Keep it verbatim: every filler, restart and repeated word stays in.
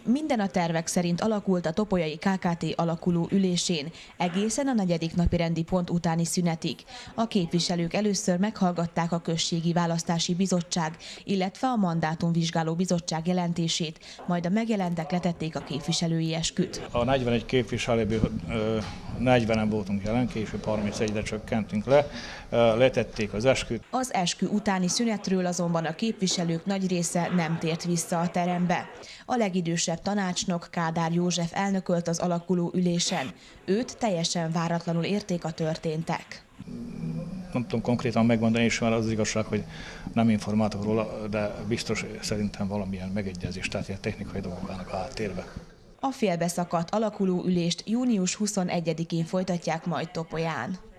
Minden a tervek szerint alakult a topolyai ká ká té alakuló ülésén, egészen a negyedik napirendi pont utáni szünetig. A képviselők először meghallgatták a községi választási bizottság, illetve a mandátumvizsgáló bizottság jelentését, majd a megjelentek letették a képviselői esküt. A negyvenegy képviselőből negyvenen voltunk jelen, később harmincegyre csökkentünk le, letették az esküt. Az eskü utáni szünetről azonban a képviselők nagy része nem tért vissza a terembe. A legidősebb tanácsnok, Kádár József elnökölt az alakuló ülésen. Őt teljesen váratlanul érték a történtek. Nem tudom konkrétan megmondani, és már az igazság, hogy nem informáltak róla, de biztos szerintem valamilyen megegyezés, tehát ilyen technikai dolgok állnak a háttérbe. A félbeszakadt alakuló ülést június huszonegyedikén folytatják majd Topolyán.